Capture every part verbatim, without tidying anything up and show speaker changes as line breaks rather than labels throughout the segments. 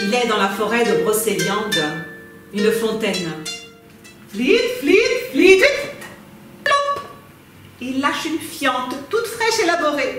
Il est dans la forêt de Brocéliande, une fontaine. Flit, flit, flit, plop. Il lâche une fiente toute fraîche et élaborée.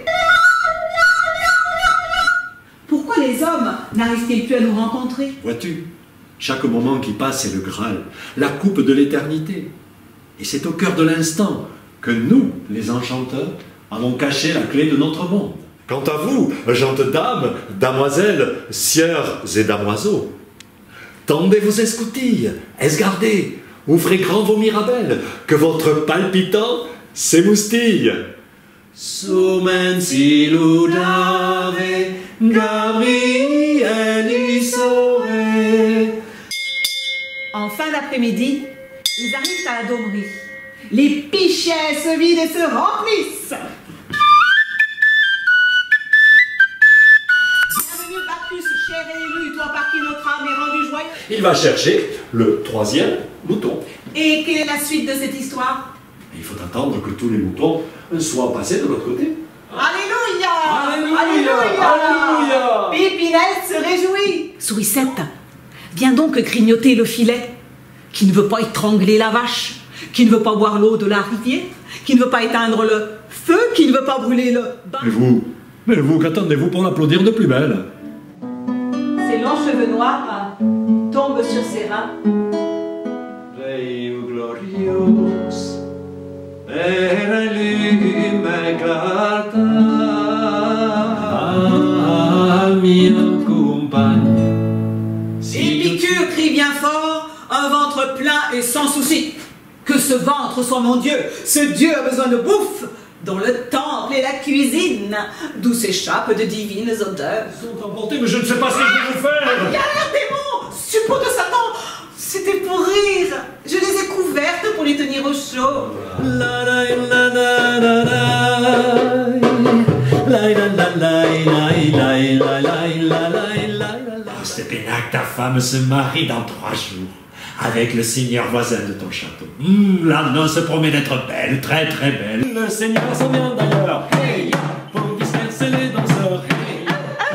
Pourquoi les hommes n'arrivent-ils plus à nous rencontrer?
Vois-tu, chaque moment qui passe est le Graal, la coupe de l'éternité. Et c'est au cœur de l'instant que nous, les enchanteurs, avons caché la clé de notre monde. Quant à vous, gentes dames, damoiselles, sieurs et damoiseaux, tendez vos escoutilles, esgardez, ouvrez grand vos mirabelles, que votre palpitant s'émoustille. Sumensi ludave, Gabriel sore.
En fin d'après-midi, ils arrivent à la Daumerie. Les pichets se vident et se remplissent. Bienvenue Bacchus, cher élu, toi par qui notre âme est rendue joyeuse.
Il va chercher le troisième mouton.
Et quelle est la suite de cette histoire?
Il faut attendre que tous les moutons soient passés de l'autre côté.
Alléluia!
Alléluia! Alléluia!
Pépinette se réjouit. Sourisette, viens donc grignoter le filet, qui ne veut pas étrangler la vache, qui ne veut pas boire l'eau de la rivière, qui ne veut pas éteindre le feu, qui ne veut pas brûler le bain.
Mais vous, mais vous, qu'attendez-vous pour l'applaudir de plus belle?
Ses longs cheveux noirs tombent sur ses reins.
Deo glorious, per lume clartà, mia compagne.
Épicure crie bien fort, un ventre plein et sans souci. Que ce ventre soit mon Dieu, ce Dieu a besoin de bouffe, dont le temple et la cuisine, d'où s'échappent de divines odeurs.
Ils sont emportés, mais je ne sais pas ce que je vais vous faire.
Il y a l'air démon, suppôt de Satan. C'était pour rire. Je les ai couvertes pour les tenir au chaud.
La la la la la la la la la la la. C'est pénacle, ta femme se marie dans trois jours avec le seigneur voisin de ton château. Mmh, la noce promet d'être belle, très très belle. Le seigneur s'en vient d'ailleurs. Hey, pour disperser les danseurs. Hey.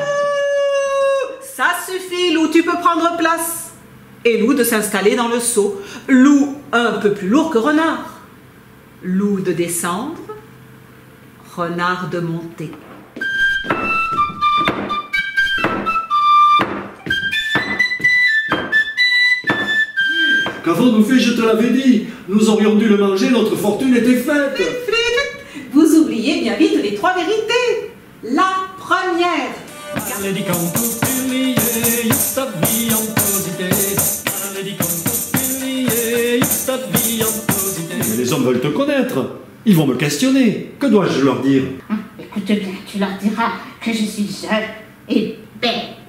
Ça suffit, Loup, tu peux prendre place. Et Loup de s'installer dans le seau. Loup un peu plus lourd que Renard. Loup de descendre. Renard de monter.
Qu'avons-nous fait, je te l'avais dit. Nous aurions dû le manger, notre fortune était faite.
Vous oubliez bien vite les trois vérités. La première.
Mais les hommes veulent te connaître. Ils vont me questionner. Que dois-je leur dire?
Écoute bien, tu leur diras que je suis jeune et belle.